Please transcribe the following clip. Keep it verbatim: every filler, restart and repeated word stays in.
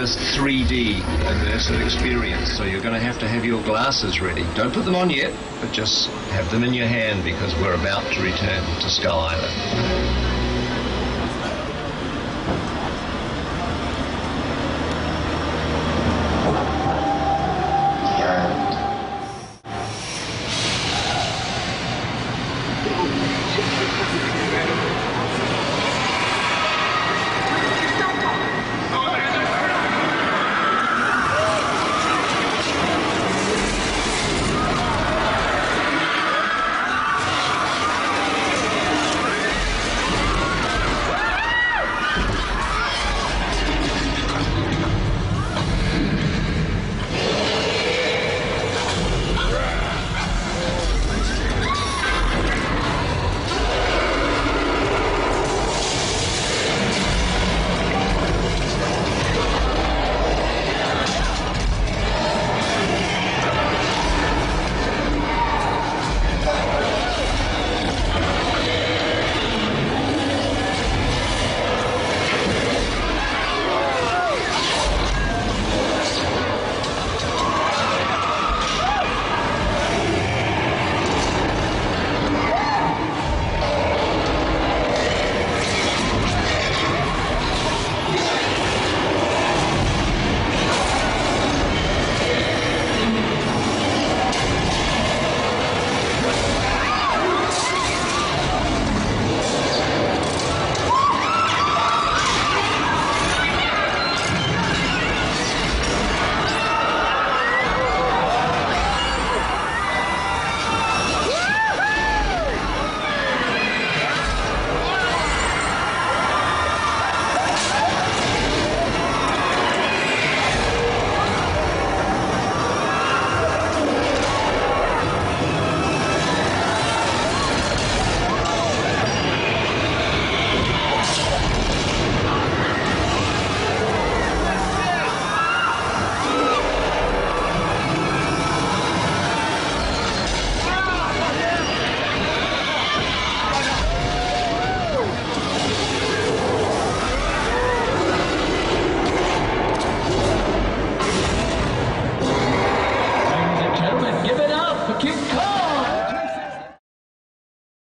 first three D immersive experience, so you're going to have to have your glasses ready. Don't put them on yet, but just have them in your hand because we're about to return to Skull Island.